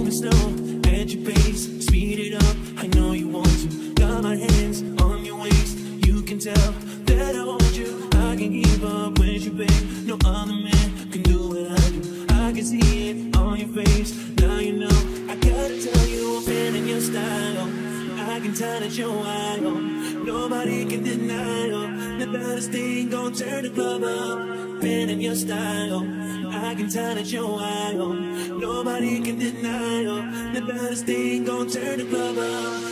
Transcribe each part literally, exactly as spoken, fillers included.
Moving slow at your pace, speed it up, I know you want to. Got my hands on your waist, you can tell that I want you. I can keep up with you, babe, no other man can do what I do. I can see it on your face, now you know. I gotta tell you, I'm feeling your style. I can tell that you're wild, nobody can deny. The baddest thing gon' turn the club up, feeling your style. I can tell that you're wild, nobody can deny. The baddest thing gon' turn the club up.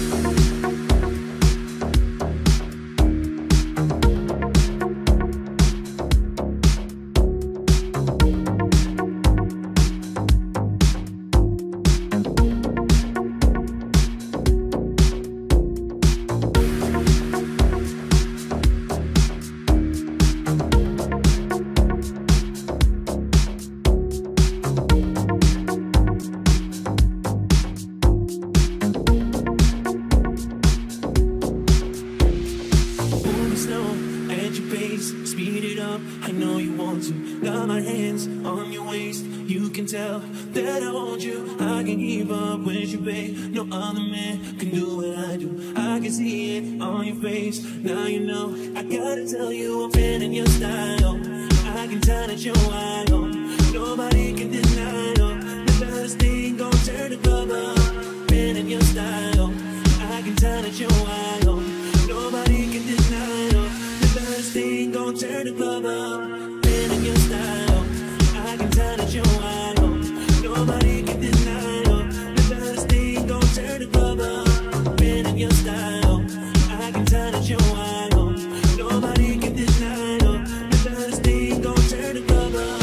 Speed it up, I know you want to. Got my hands on your waist, you can tell that I want you. I can keep up with you, babe, no other man can do what I do. I can see it on your face, now you know. I gotta tell you, I'm feeling your style. I can tell that you're wild, nobody can deny. The baddest thing gon' turn the club up, feeling your style. I can tell that you're wild, nobody can deny. Baddest thing gon' turn the club up, feeling your style. I can tell that you're wild, nobody can deny. The baddest thing gon' turn the club up, feeling your style. I can tell that you're wild, nobody can deny. The baddest thing gon' turn the club up.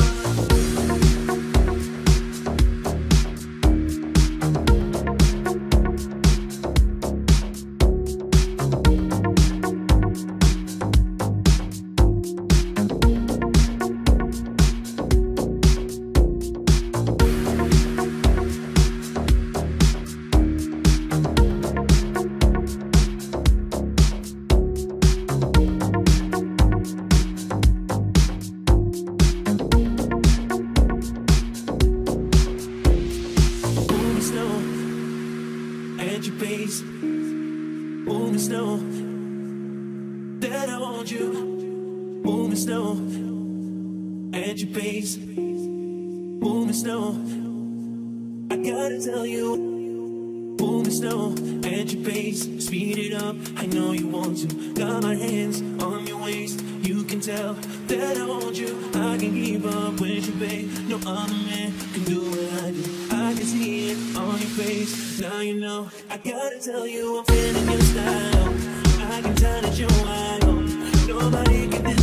At your pace, moving slow, that I want you. Moving slow, at your pace, moving slow. I gotta tell you, moving slow, at your pace, speed it up, I know you want to. Got my hands on your waist, you can tell that I want you. I can keep up with you, babe, no other man can do what I do. I can see it on your face, now you know. I gotta tell you, I'm feeling your style. I can tell that you're wild, nobody can deny.